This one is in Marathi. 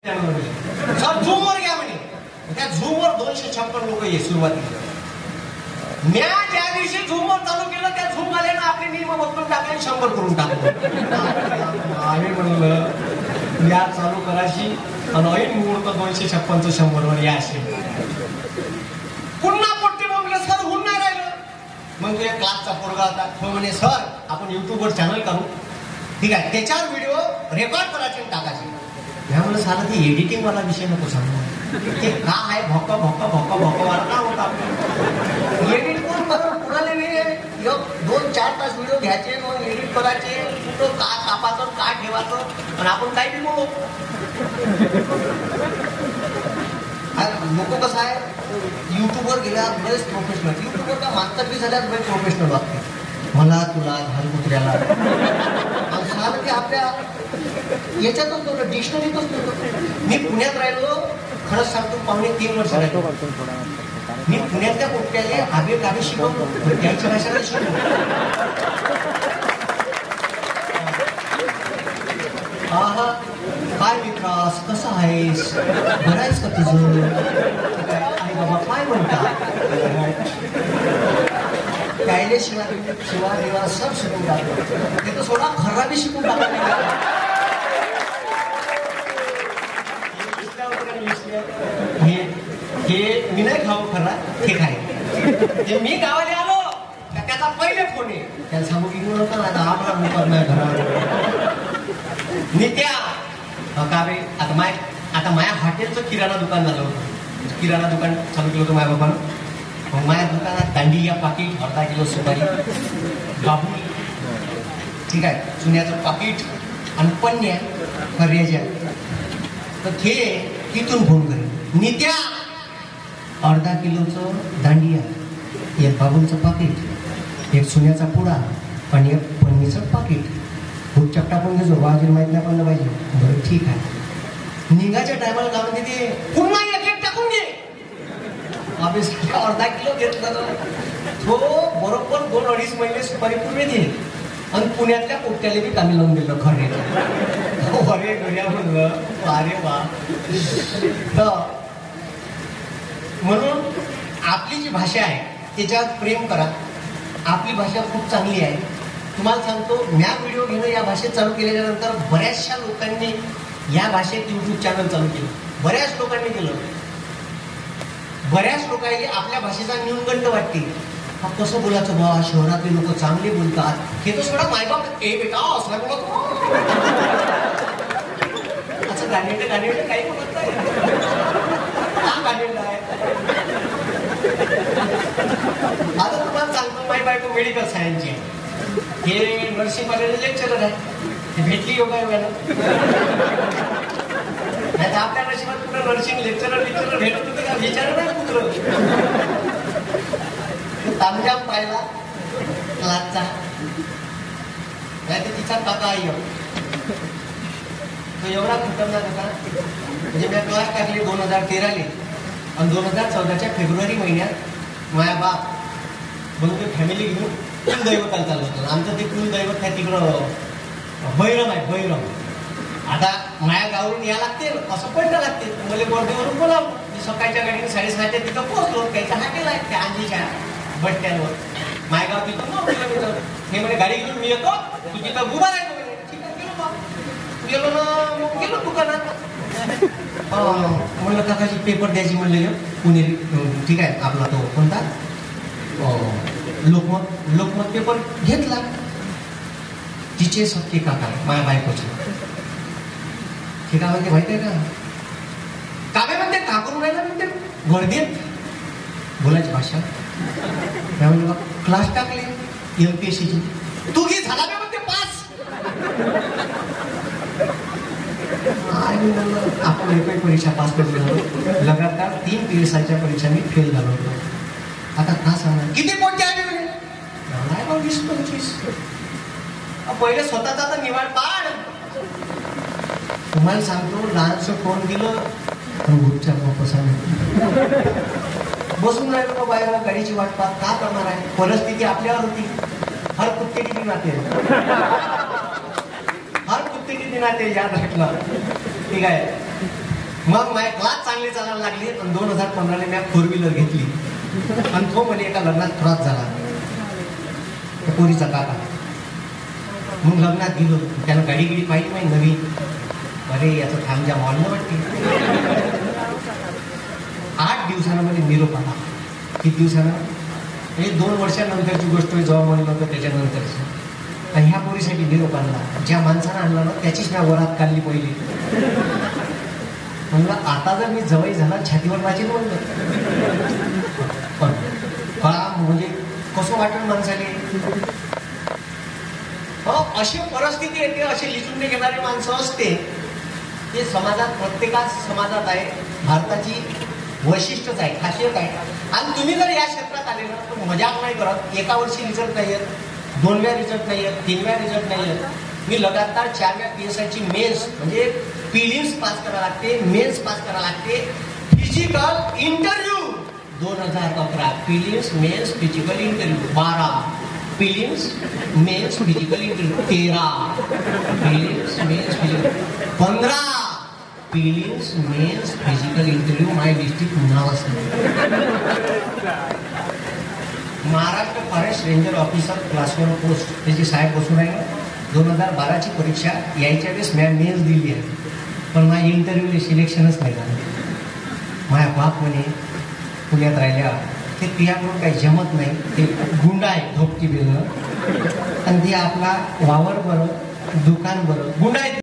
सर झूमवर घ्या म्हणे. त्या झूमवर 256 लोक ये सुरुवातीला. म्या ज्या दिवशी झूमवर चालू केलं त्या झूम वाल्यानं आपले नियम बदलून टाकले, 100 करून टाकले. आम्ही म्हणलं या चालू कराशी आणि ऐन मुहूर्त 256 100 वर या असे. पुन्हा पोट्टी बोललं सर होऊन नाही राहिलं. मग तो एक क्लासचा पोरगा होता, तो म्हणे सर आपण युट्यूबवर चॅनल करू, ठीक आहे, त्याच्यावर व्हिडिओ रेकॉर्ड करायचे टाकायचे. ह्यामुळे सारा ते एडिटिंग वाला विषय नको सांगू. ते का आहे भोका भोका भोका भोका वाला का होता. एडिट कोण करून कुणाला 2-4 तास व्हिडिओ घ्यायचे, मग एडिट करायचे, कुठं का कापाचं का ठेवायचं आणि आपण काही बी बोलू. लोक कसं आहे युट्यूबवर गेल्या बरेच प्रोफेशनल, युट्यूबवर का मागचा 20,000 बरेच प्रोफेशनल वाटते. मला तुला घाल कुत्र्याला सारं ते आपल्या याच्यातच नव्हतं, डिक्शनरीतच नव्हतं. मी पुण्यात राहिलो, खरंच सांगतो 3.5 वर्ष राहिलो. मी पुण्यातल्या पोट्याले आबे काबे शिकवतो, त्यांच्या भाषेला शिकवतो. हा काय विकास, कसा आहेस, बरं आहेस का तुझं, आई बाबा काय म्हणतात, कायले शिवा देवा सब शिकून टाकलं. ते तर सोडा खरा बी शिकून टाकला. हे मी नाही खाऊ खरा, हे खाय. मी गावाला आलो त्याचा पहिले फोन आहे, त्याला सांगू की नका ना आपला मुखात नाही घरा नित्या का बे. आता माया हॉटेलचं किराणा दुकान झालं होतं. किराणा दुकान चालू केलं होतं माझ्या बाबानं. मग माझ्या दुकानात दांडिया पाकिट, अर्धा किलो सुपारी, बाबू, ठीक आहे, चुन्याचं पाकिट आणि पन्न्या खर्याच्या. तर ते तिथून फोन करेन, नित्या अर्धा किलोचं दांडिया, एक बाबूंचं पाकिट, एक चुन्याचा पुडा आणि एक पन्नीचं पाकिट. खूप चपटा पण घेतो, वाजून माहीत नाही पडलं पाहिजे. बरं ठीक आहे. निघाच्या टायमाला जाऊन तिथे पुन्हा एक टाकून घे. अर्धा किलो घेतलं तो बरोबर 2-2.5 महिने सुपारी पूर्ण दिली आणि पुण्यातल्या पोट्याला बी कामी लावून दिलं खरे. अरे घड्या म्हणलं अरे वा. तर म्हणून आपली जी भाषा आहे त्याच्यावर प्रेम करा. आपली भाषा खूप चांगली आहे. तुम्हाला सांगतो, म्या व्हिडिओ घेणं या भाषेत चालू केल्याच्या नंतर बऱ्याचशा लोकांनी या भाषेत युट्यूब चॅनल चालू केलं. बऱ्याच लोकांनी केलं. बऱ्याच लोकांनी आपल्या भाषेचा न्यूनगंड वाटते. कसं बोलायचं बा, शहरातले लोक चांगले बोलतात, हे तर सोडा मायबाप ए बेटा असं बोलत असं गाणेट काही बोलत नाही. हा गाणेट आहे. आता तुम्हाला सांगतो, माय बायको मेडिकल सायन्सची, हे नर्सिंग कॉलेज लेक्चरर आहे. भेटली योगायोगानं. नाही तर आपल्या नशिबात कुठं नर्सिंग लेक्चरर भेटत होतं का विचार नाही कुठं. तामजाम पाहिला क्लासचा, नाही तर तिचा काका आई तो एवढा खतरनाक होता. म्हणजे मी क्लास टाकली 2013 आणि 2014च्या फेब्रुवारी महिन्यात माझ्या बाप म्हणून ते फॅमिली घेऊन कुलदैवताला चालू होतं. आमचं ते कुलदैवत काय तिकडं भैरव आहे, भैरव. आता माया गावरून या लागते, असं पडलं लागते. मला गोरदेवरून बोलावं. मी सकाळच्या गाडीने 6:30 तिथं पोहोचलो. त्याच्या हाकेला आहे त्या आंजीच्या बस स्टँडवर. मायगाव तिथून 9 किलोमीटर. हे म्हणजे गाडी घेऊन मी येतो, तू तिथं उभा राहतो. ठीक आहे, गेलो बा. गेलो ना, मग गेलो दुकानात. म्हणलं काकाची पेपर द्यायची म्हणले पुणेरी, ठीक आहे, आपला तो कोणता लोकमत पेपर घेतला. तिचे सख्खे काका माझ्या बायकोचे. ते काय म्हणते माहिती आहे का, काका म्हणते का करून राहिला म्हणते वर्धेत बोलायची भाषा. त्यामुळे क्लास टाकले MPSCची. तू घे झाला का म्हणते पास. आपण एक परीक्षा पास करून लगातार 3 PSIच्या परीक्षा मी फेल झालो होतो. आता का सांगणार किती कोणते आले म्हणे, 20-25. पहिले स्वतःचा तर निवाड पाड. तुम्हाला सांगतो, लहानसं कोण दिलं गुपच्या बसून राहिलो का बाहेर गाडीची वाट पाहत. का करणार आहे, परिस्थिती आपल्यावर होती. हर कुत्ते किती नाते, हर कुत्ते किती नाते याद रखना. ठीक आहे. मग माझे क्लास चांगले चालायला लागले आणि 2015 मी 4 व्हीलर घेतली आणि तो म्हणजे एका लग्नात क्रॉस झाला पोरीचा काका. मग लग्नात गेलो त्यानं गाडी गिडी पाहिली नाही नवीन. अरे याचं थांबच्या मॉलनं वाटते. 8 दिवसानं मध्ये निरोप आला. किती दिवसानं म्हणजे 2 वर्षानंतरची गोष्ट जेव्हा म्हणलं होतं त्याच्यानंतरची. आणि ह्या पोरीसाठी निरोप आणला. ज्या माणसानं आणला ना त्याचीच मी वरात काढली पहिली. म्हणलं आता जर मी जवळ झाला छातीवर माझी म्हणलं म्हणजे कसं वाटेल माणसाने. अशी परिस्थिती येते. असे लिचून घेणारे माणसं असते ते समाजात प्रत्येकाच समाजात आहे. भारताची वैशिष्ट्यच आहे खासियत आहे. आणि तुम्ही जर या क्षेत्रात आले ना तर मजाक नाही करत. एका वर्षी रिझल्ट नाही येत, 2व्या रिझल्ट नाही येत, 3व्या रिझल्ट नाही येत. मी लगातार 4व्या PSIची मेन्स म्हणजे प्रिलिम्स पास करायला लागते, मेन्स पास करायला लागते. Physical interview 2011 prelims mains physical interview 12, prelims mains physical interview 13, prelims mains physical 15, prelims mains physical interview my district नावच नाही. Maharashtra forest ranger officer class 1 post त्याची साहेब बसून आहे. 2012ची परीक्षा यायच्या वेळेस मी मेन्स दिली आहे पण माझ्या इंटरव्ह्यूला सिलेक्शनच नाही झालं. माझ्या बाप म्हणे पुण्यात राहिल्या ते क्रियाकडून काही जमत नाही. ते गुंडा आहे धोपटी बेलं आणि ते आपला वावर बरं दुकान बरं गुंडा आहे.